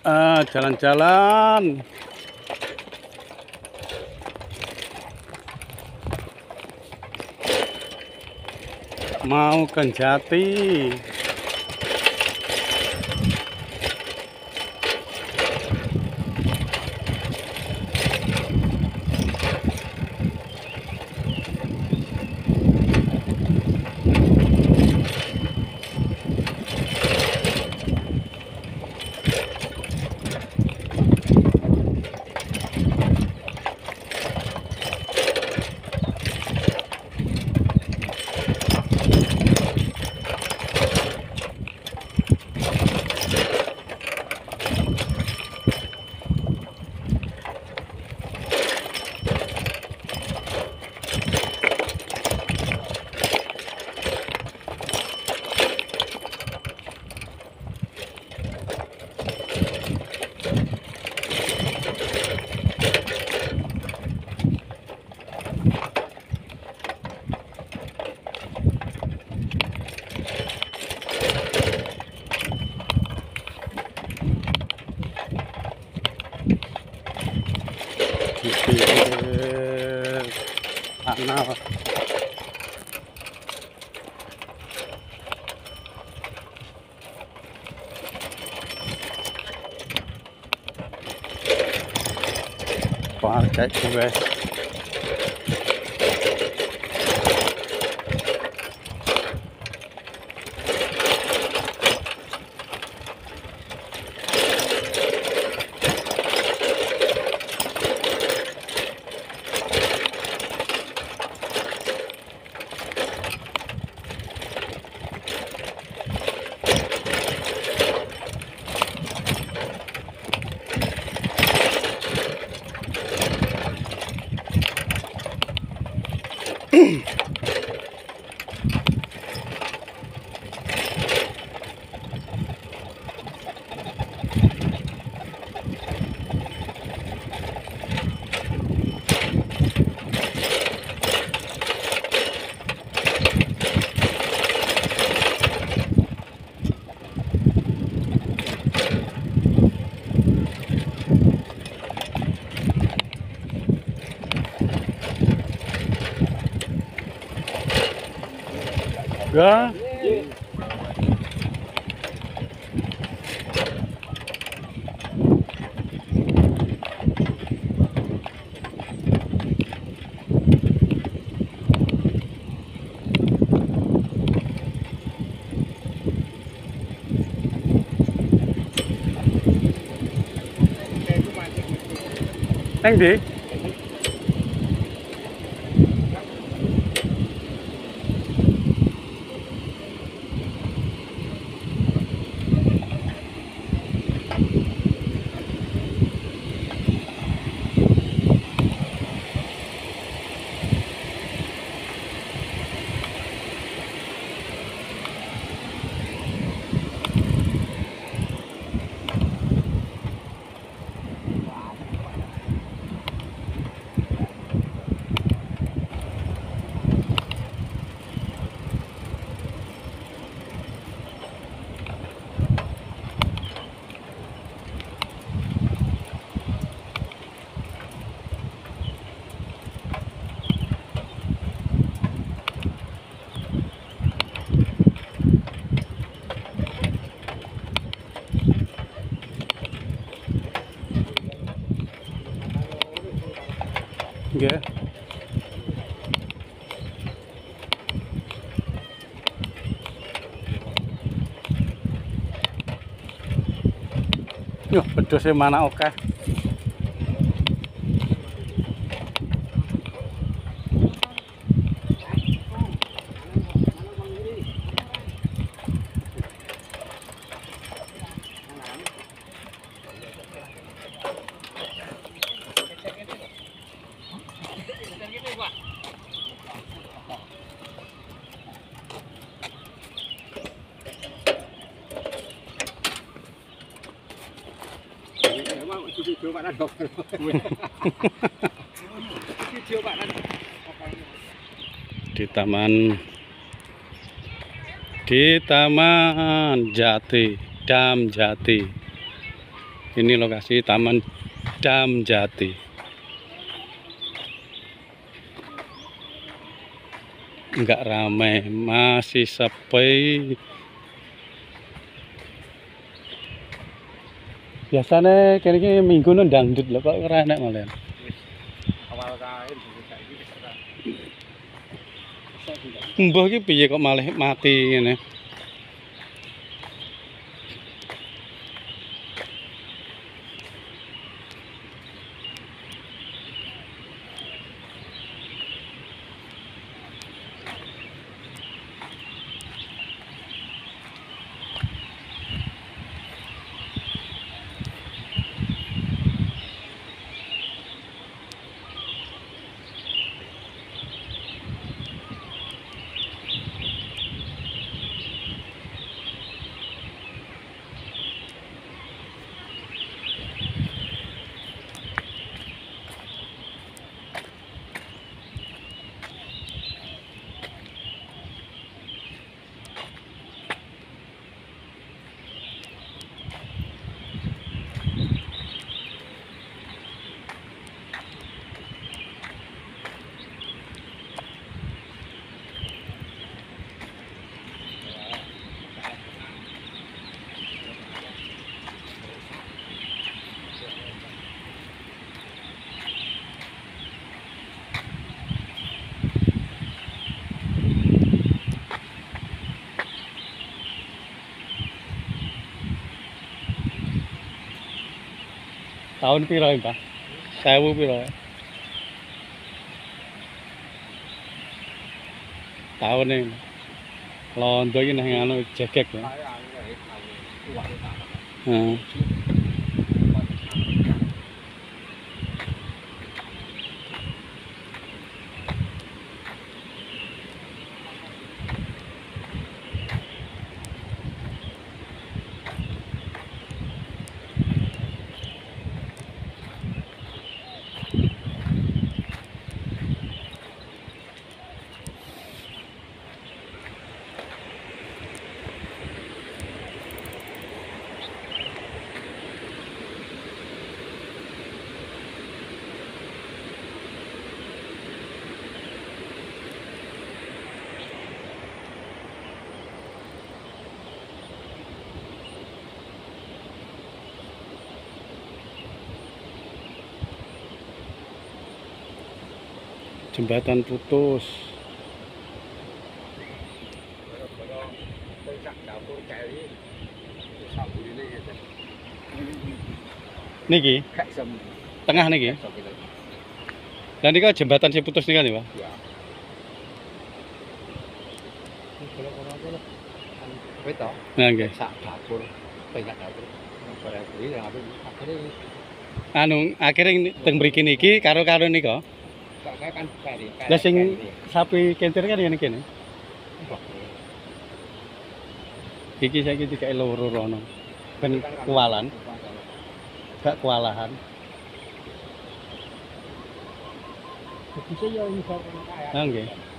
Jalan-jalan mau ke Jati. Di pinggir kanal. Pakai gue. Ya. Neng di. Nggih. Yo, pedose mana oke. Di Taman Jati, Dam Jati. Ini lokasi Taman Damjati. Enggak ramai, masih sepi. Biasanya kayaknya minggu dangdut lho, kok ora enak malah. Awal kae saiki Mbah iki piye kok malah mati ngene? Tahun piro ya, Pak? 1000 piro? Tahun ini. Londo iki nang anu jegek ya. Heeh. Jembatan putus. Niki, tengah niki. Dan ini kan jembatan si putus nih kan ya, Pak? Nah, nggih. Anu, akhirnya teng mriki niki karo niko. Lah sing sapi kentir kan ngene kene. Iki saiki dikae loro rono. Ben kualan. Gak kualahan. Bisa ya iso. Nggih.